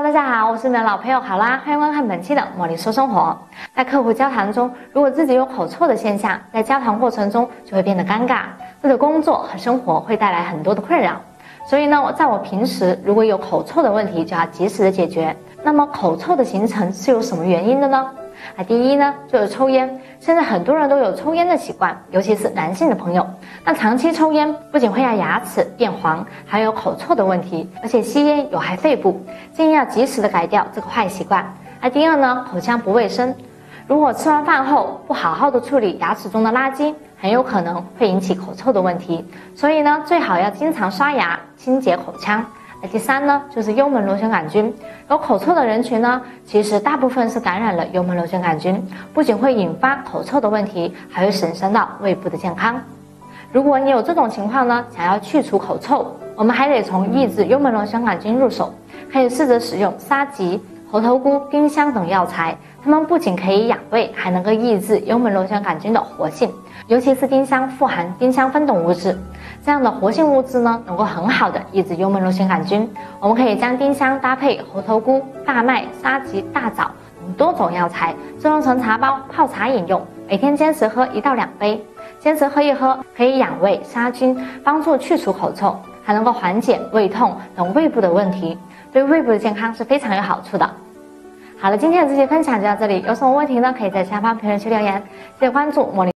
大家好，我是你们的老朋友考拉，欢迎观看本期的茉莉说生活。在客户交谈中，如果自己有口臭的现象，在交谈过程中就会变得尴尬，这对工作和生活会带来很多的困扰。所以呢，在我平时如果有口臭的问题，就要及时的解决。那么口臭的形成是有什么原因的呢？第一呢，就是抽烟。现在很多人都有抽烟的习惯，尤其是男性的朋友。那长期抽烟不仅会让牙齿变黄，还有口臭的问题，而且吸烟有害肺部，建议要及时的改掉这个坏习惯。第二呢，口腔不卫生。如果吃完饭后不好好的处理牙齿中的垃圾，很有可能会引起口臭的问题。所以呢，最好要经常刷牙，清洁口腔。第三呢，就是幽门螺旋杆菌。有口臭的人群呢，其实大部分是感染了幽门螺旋杆菌，不仅会引发口臭的问题，还会损伤到胃部的健康。如果你有这种情况呢，想要去除口臭，我们还得从抑制幽门螺旋杆菌入手，可以试着使用沙棘、猴头菇、丁香等药材，它们不仅可以养胃，还能够抑制幽门螺旋杆菌的活性。尤其是丁香富含丁香酚等物质，这样的活性物质呢，能够很好的抑制幽门螺旋杆菌。我们可以将丁香搭配猴头菇、大麦、沙棘、大枣等多种药材，制作成茶包泡茶饮用，每天坚持喝1到2杯。坚持喝一喝，可以养胃杀菌，帮助去除口臭，还能够缓解胃痛等胃部的问题，对胃部的健康是非常有好处的。好了，今天的这些分享就到这里，有什么问题呢，可以在下方评论区留言，记得关注茉莉。